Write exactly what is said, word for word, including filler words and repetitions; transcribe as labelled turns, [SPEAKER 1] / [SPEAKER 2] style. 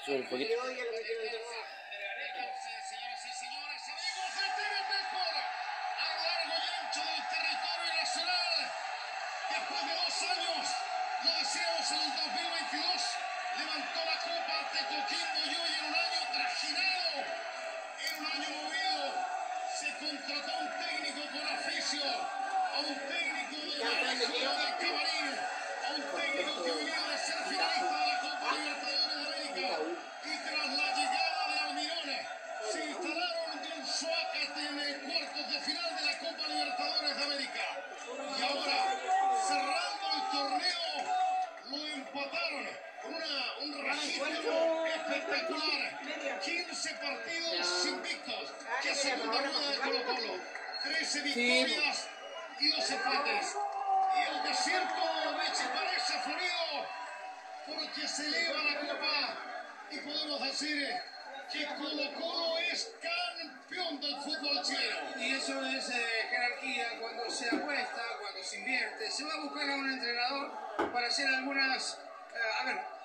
[SPEAKER 1] Sube el poquito.
[SPEAKER 2] Después de dos años, lo decíamos en el dos mil veintidós, levantó la copa ante Coquimbo y hoy en un año trajinado, en un año movido, se contrató a un técnico con oficio, a un técnico de la región del Camarín, a un técnico que venía de ser finalista de la Copa Libertadores de América y tras la llegada de Almirón se instalaron de un suácate en el cuartos de final de la Copa Libertadores de América y ahora cerrando el torneo, lo empataron con una, un registro espectacular. quince partidos invictos. Que segunda rueda de Colo Colo. trece victorias y dos empates. Y el desierto de parece florido porque se eleva la copa y podemos decir que Colo Colo es campeón del fútbol chileno.
[SPEAKER 3] Y eso es eh, jerarquía, cuando se apuesta, cuando se invierte, se va a buscar a un entrenador para hacer algunas, eh, a ver,